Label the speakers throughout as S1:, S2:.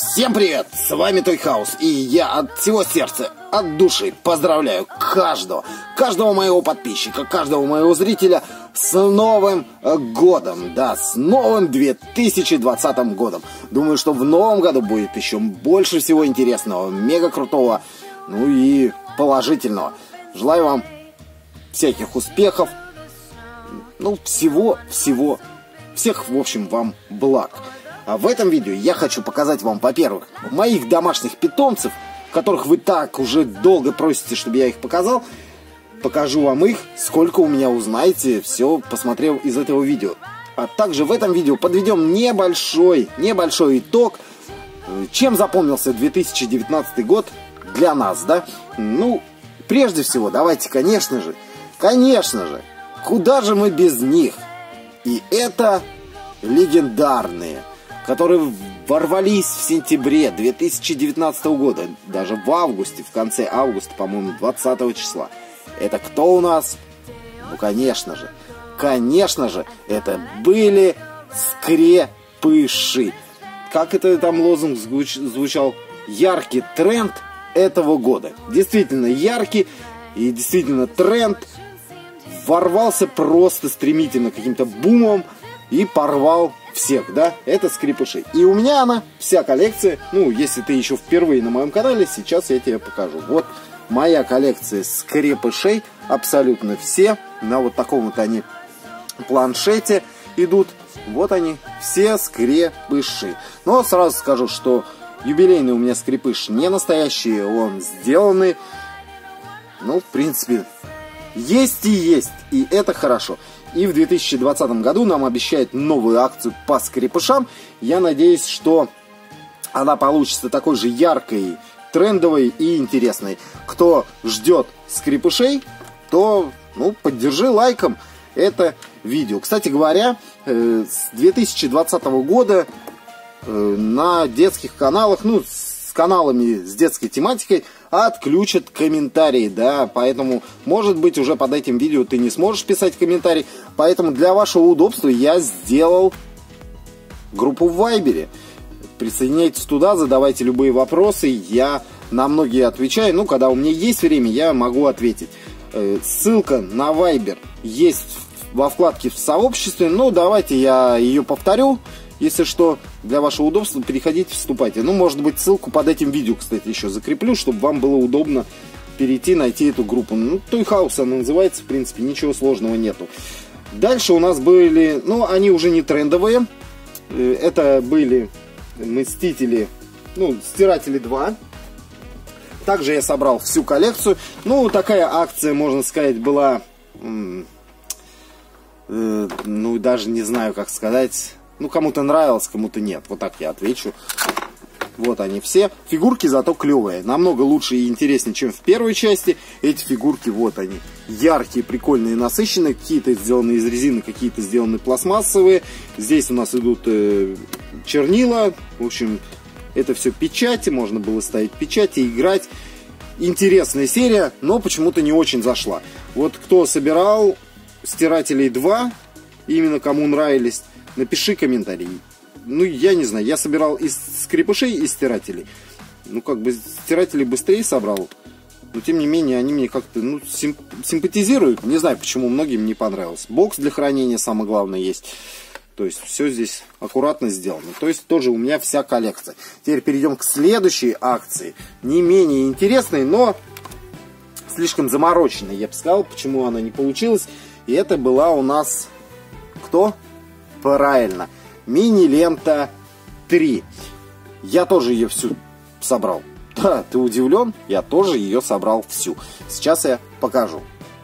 S1: Всем привет! С вами Тойхаус, и я от всего сердца, от души поздравляю каждого моего подписчика, каждого моего зрителя с Новым годом, да, с новым 2020 годом. Думаю, что в новом году будет еще больше всего интересного, мега крутого, ну и положительного. Желаю вам всяких успехов, ну всех, в общем, вам благ. А в этом видео я хочу показать вам, во-первых, моих домашних питомцев, которых вы так уже долго просите, чтобы я их показал. Покажу вам их, сколько у меня узнаете, все посмотрев из этого видео. А также в этом видео подведем небольшой итог, чем запомнился 2019 год для нас, да? Ну, прежде всего, давайте, конечно же, куда же мы без них? И это легендарные, которые ворвались в сентябре 2019 года, даже в августе, в конце августа, по-моему, 20 числа. Это кто у нас? Ну, конечно же, это были скрепыши. Как это там лозунг звучал? Яркий тренд этого года. Действительно яркий, и действительно тренд ворвался просто стремительно каким-то бумом и порвал всех, да, это скрепыши. И у меня она, вся коллекция, ну, если ты еще впервые на моем канале, сейчас я тебе покажу. Вот моя коллекция скрепышей, абсолютно все, на вот таком вот они планшете идут. Вот они, все скрепыши. Но сразу скажу, что юбилейный у меня скрепыш не настоящий, он сделанный. Ну, в принципе, есть, и это хорошо. И в 2020 году нам обещают новую акцию по скрепышам. Я надеюсь, что она получится такой же яркой, трендовой и интересной. Кто ждет скрепышей, то, ну, поддержи лайком это видео. Кстати говоря, с 2020 года на детских каналах, ну, с каналами с детской тематикой отключат комментарии, да, поэтому, может быть, уже под этим видео ты не сможешь писать комментарий, поэтому для вашего удобства я сделал группу в Вайбере. Присоединяйтесь туда, задавайте любые вопросы, я на многие отвечаю, ну, когда у меня есть время, я могу ответить. Ссылка на Вайбер есть во вкладке в сообществе, ну, давайте я ее повторю. Если что, для вашего удобства переходите, вступайте. Ну, может быть, ссылку под этим видео, кстати, еще закреплю, чтобы вам было удобно перейти, найти эту группу. Ну, Тойхаус она называется, в принципе, ничего сложного нету. Дальше у нас были, ну, они уже не трендовые. Это были Мстители, ну, Стиратели 2. Также я собрал всю коллекцию. Ну, такая акция, можно сказать, была, ну, даже не знаю, как сказать. Ну, кому-то нравилось, кому-то нет. Вот так я отвечу. Вот они все. Фигурки зато клевые. Намного лучше и интереснее, чем в первой части. Эти фигурки, вот они. Яркие, прикольные, насыщенные. Какие-то сделаны из резины, какие-то сделаны пластмассовые. Здесь у нас идут чернила. В общем, это все печати. Можно было ставить печати, играть. Интересная серия, но почему-то не очень зашла. Вот кто собирал Стирателей 2, именно кому нравились, напиши комментарий. Ну, я не знаю, я собирал из скрепышей и стирателей. Ну, как бы стирателей быстрее собрал. Но, тем не менее, они мне как-то, ну, симпатизируют. Не знаю, почему многим не понравилось. Бокс для хранения, самое главное, есть. То есть, все здесь аккуратно сделано. То есть, тоже у меня вся коллекция. Теперь перейдем к следующей акции. Не менее интересной, но слишком замороченной. Я бы сказал, почему она не получилась. И это была у нас... Кто? Правильно, мини-лента 3. Я тоже ее всю собрал. Да, ты удивлен? Я тоже ее собрал всю. Сейчас я покажу.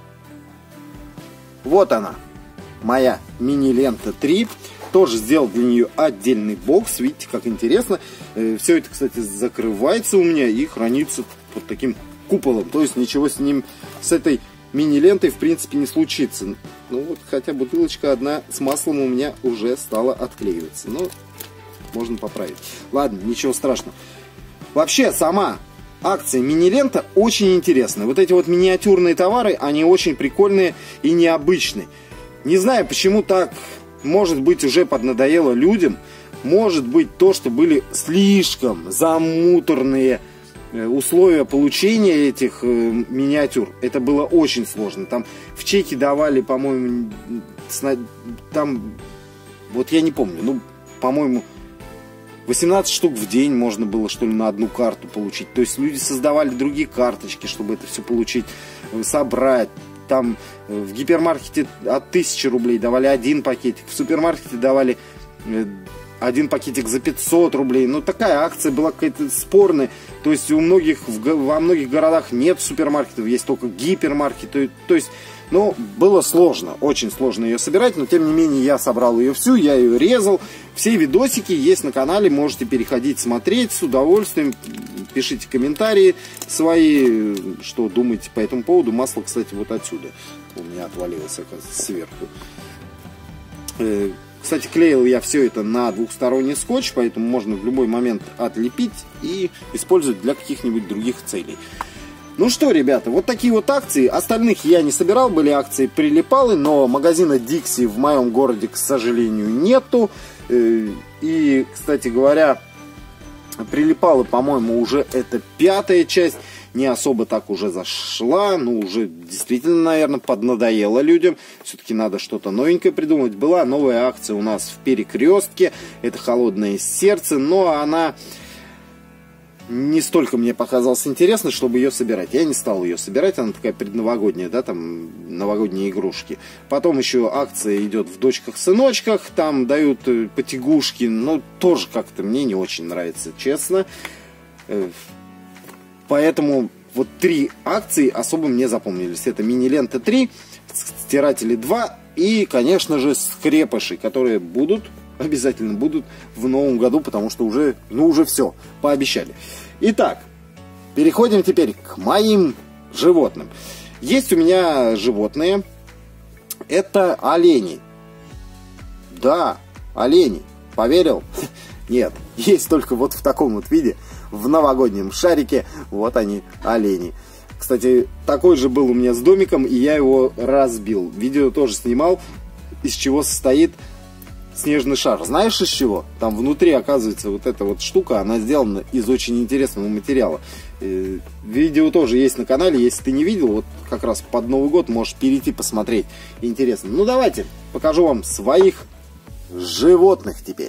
S1: Вот она, моя мини-лента 3. Тоже сделал для нее отдельный бокс. Видите, как интересно. Все это, кстати, закрывается у меня и хранится под таким куполом. То есть ничего с ним, с этой мини-лентой, в принципе, не случится. Ну вот, хотя бутылочка одна с маслом у меня уже стала отклеиваться. Но можно поправить. Ладно, ничего страшного. Вообще, сама акция мини-лента очень интересная. Вот эти вот миниатюрные товары, они очень прикольные и необычные. Не знаю, почему так, может быть, уже поднадоело людям. может быть то, что были слишком замуторные условия получения этих миниатюр. Это было очень сложно. Там в чеке давали, по-моему, там, вот я не помню, ну, по-моему, 18 штук в день можно было, что ли, на одну карту получить. То есть люди создавали другие карточки, чтобы это все получить, собрать. Там в гипермаркете от 1000 рублей давали один пакетик, в супермаркете давали один пакетик за 500 рублей. Ну, такая акция была какая-то спорная. То есть во многих городах нет супермаркетов, есть только гипермаркеты. То есть, ну, было сложно, очень сложно ее собирать, но тем не менее я собрал ее всю, я ее резал. Все видосики есть на канале, можете переходить, смотреть с удовольствием. Пишите комментарии свои, что думаете по этому поводу. Масло, кстати, вот отсюда у меня отвалилось, оказывается, сверху. Кстати, клеил я все это на двухсторонний скотч, поэтому можно в любой момент отлепить и использовать для каких-нибудь других целей. Ну что, ребята, вот такие вот акции. Остальных я не собирал, были акции прилипалы, но магазина Dixie в моем городе, к сожалению, нету. И, кстати говоря, прилипалы, по-моему, уже это 5-я часть. Не особо так уже зашла, ну уже действительно, наверное, поднадоело людям. Все-таки надо что-то новенькое придумать. Была новая акция у нас в Перекрестке, это «Холодное сердце», но она не столько мне показалась интересной, чтобы ее собирать. Я не стал ее собирать, она такая предновогодняя, да, там новогодние игрушки. Потом еще акция идет в «Дочках-сыночках», там дают потягушки, но тоже как-то мне не очень нравится, честно. Поэтому вот 3 акции особо мне запомнились. Это мини-лента 3, стиратели 2 и, конечно же, скрепыши, которые обязательно будут в новом году, потому что уже, ну уже все, пообещали. Итак, переходим теперь к моим животным. Есть у меня животные, это олени. Да, олени. Поверил? Нет, есть только вот в таком вот виде. В новогоднем шарике, вот они, олени. Кстати, такой же был у меня с домиком, и я его разбил. Видео тоже снимал, из чего состоит снежный шар. Знаешь, из чего? Там внутри, оказывается, вот эта вот штука, она сделана из очень интересного материала. Видео тоже есть на канале, если ты не видел, вот как раз под Новый год можешь перейти посмотреть. Интересно. Ну, давайте, покажу вам своих животных теперь.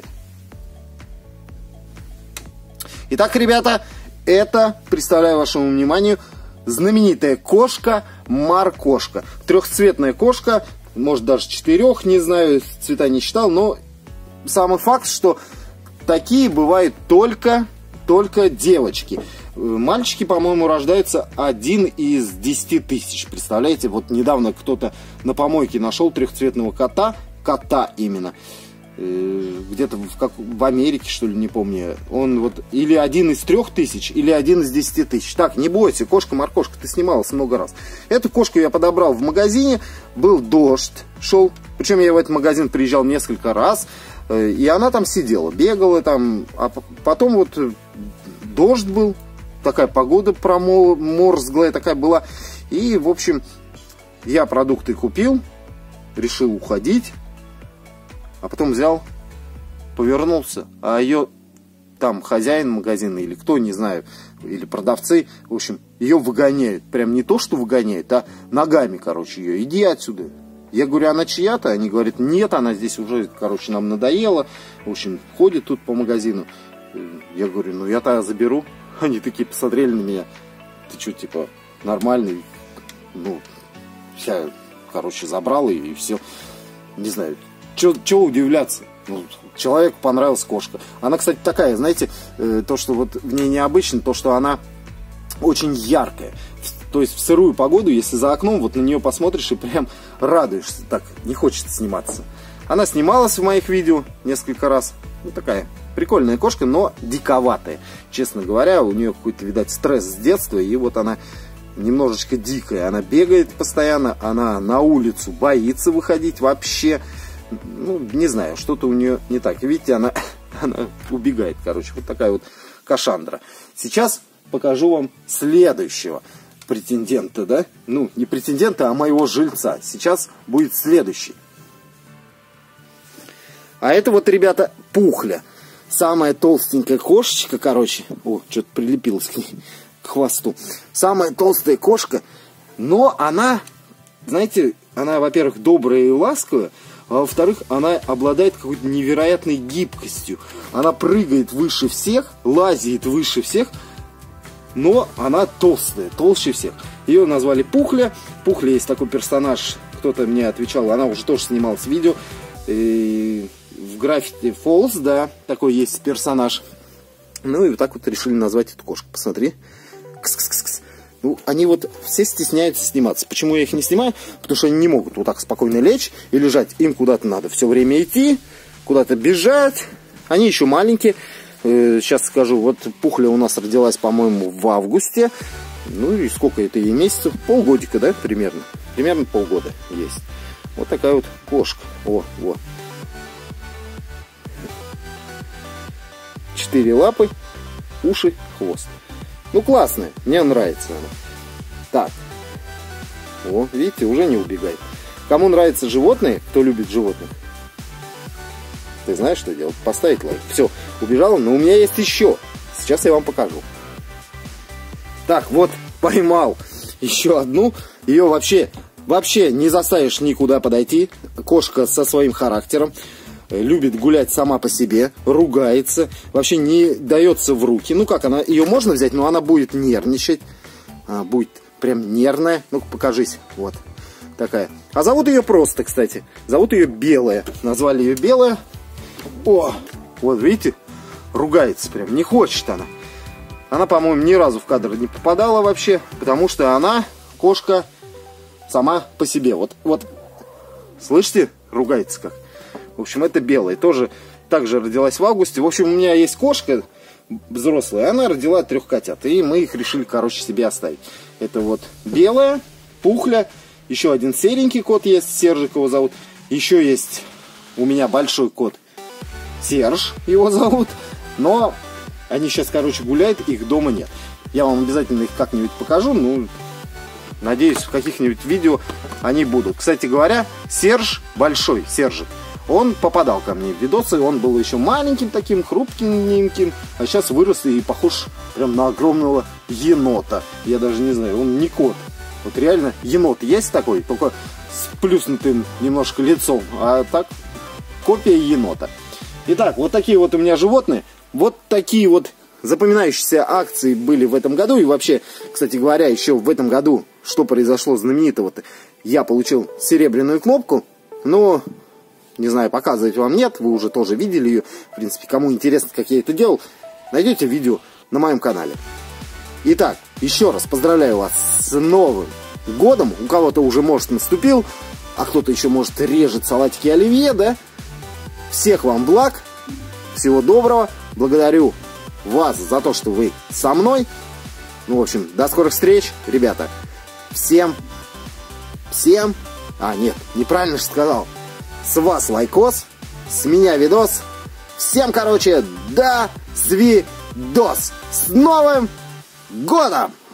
S1: Итак, ребята, это, представляю вашему вниманию, знаменитая кошка Маркошка. Трехцветная кошка, может даже 4, не знаю, цвета не читал, но самый факт, что такие бывают только девочки. Мальчики, по-моему, рождаются 1 из 10 тысяч. Представляете, вот недавно кто-то на помойке нашел трехцветного кота именно. Где-то в Америке, что ли, не помню. Он вот или 1 из 3000, или 1 из 10 тысяч. Так, не бойся, кошка-моркошка, ты снималась много раз. Эту кошку я подобрал в магазине, был дождь, шел. Причем я в этот магазин приезжал несколько раз, и она там сидела, бегала там. А потом вот дождь был, такая погода проморзглая такая была. И, в общем, я продукты купил, решил уходить. А потом взял, повернулся, а ее там хозяин магазина или кто, не знаю, или продавцы, в общем, ее выгоняют. Прям не то, что выгоняют, а ногами, короче, ее. Иди отсюда. Я говорю, она чья-то? Они говорят, нет, она здесь уже, короче, нам надоела. В общем, ходит тут по магазину. Я говорю, ну я-то заберу. Они такие посмотрели на меня. Ты что, типа, нормальный? Ну, вся, короче, забрал ее и все. Не знаю. Чего удивляться? Ну, человеку понравилась кошка. Она, кстати, такая, знаете, то, что вот в ней необычно, то, что она очень яркая. То есть в сырую погоду, если за окном, вот на нее посмотришь и прям радуешься. Так, не хочется сниматься. Она снималась в моих видео несколько раз. Ну, такая прикольная кошка, но диковатая. Честно говоря, у нее какой-то, видать, стресс с детства, и вот она немножечко дикая. Она бегает постоянно, она на улицу боится выходить вообще. Ну, не знаю, что-то у нее не так. Видите, она убегает, короче. Вот такая вот кошандра. Сейчас покажу вам следующего претендента, да? Ну, не претендента, а моего жильца. Сейчас будет следующий. А это вот, ребята, Пухля. самая толстенькая кошечка, короче. О, что-то прилепилось к хвосту. Самая толстая кошка, но она, знаете, она, во-первых, добрая и ласковая, а во-вторых, она обладает какой-то невероятной гибкостью. Она прыгает выше всех, лазит выше всех, но она толстая, толще всех. Ее назвали Пухля. Пухля есть такой персонаж, кто-то мне отвечал, она уже тоже снималась видео. И в Gravity Falls, да, такой есть персонаж. Ну и вот так вот решили назвать эту кошку. Посмотри. Кс-кс-кс-кс. Ну, они вот все стесняются сниматься. Почему я их не снимаю? Потому что они не могут вот так спокойно лечь и лежать. Им куда-то надо все время идти, куда-то бежать. Они еще маленькие. Сейчас скажу, вот Пухля у нас родилась, по-моему, в августе. Ну и сколько это ей месяцев? Полгодика, да, примерно? Примерно полгода есть. Вот такая вот кошка. О, вот. 4 лапы, уши, хвост. Ну, классная, мне нравится она. Так. О, видите, уже не убегает. Кому нравятся животные, кто любит животных, ты знаешь, что делать? Поставить лайк. Все, убежала, но у меня есть еще. Сейчас я вам покажу. Так, вот, поймал еще одну. Ее вообще не заставишь никуда подойти. Кошка со своим характером. Любит гулять сама по себе, ругается, вообще не дается в руки. Ну как, ее можно взять, но она будет нервничать. Будет прям нервная. Ну-ка, покажись. Вот такая. А зовут ее просто, кстати. Зовут ее Белая. Назвали ее Белая. О, вот видите, ругается прям. Не хочет она. Она, по-моему, ни разу в кадр не попадала вообще, потому что она, кошка, сама по себе. Вот. Слышите? Ругается как. В общем, это Белая. Тоже также родилась в августе. В общем, у меня есть кошка взрослая. Она родила 3 котят. И мы их решили, короче, себе оставить. Это вот Белая, Пухля. Еще один серенький кот есть. Сержик его зовут. Еще есть у меня большой кот. Серж его зовут. Но они сейчас, короче, гуляют. Их дома нет. Я вам обязательно их как-нибудь покажу. Ну, надеюсь, в каких-нибудь видео они будут. Кстати говоря, Серж, большой Сержик, он попадал ко мне в видосы, он был еще маленьким таким, хрупким, а сейчас вырос и похож прям на огромного енота. Я даже не знаю, он не кот. Вот реально енот есть такой, только с плюснутым немножко лицом, а так копия енота. Итак, вот такие вот у меня животные, вот такие вот запоминающиеся акции были в этом году. И вообще, кстати говоря, еще в этом году, что произошло знаменитого-то, я получил серебряную кнопку, но... Не знаю, показывать вам нет, вы уже тоже видели ее. В принципе, кому интересно, как я это делал, найдете видео на моем канале. Итак, еще раз поздравляю вас с Новым годом. У кого-то уже, может, наступил, а кто-то еще, может, режет салатики оливье, да? Всех вам благ, всего доброго. Благодарю вас за то, что вы со мной. Ну, в общем, до скорых встреч, ребята. Всем. Нет, неправильно же сказал. С вас лайкос, с меня видос. Всем, короче, до свидос. С Новым годом!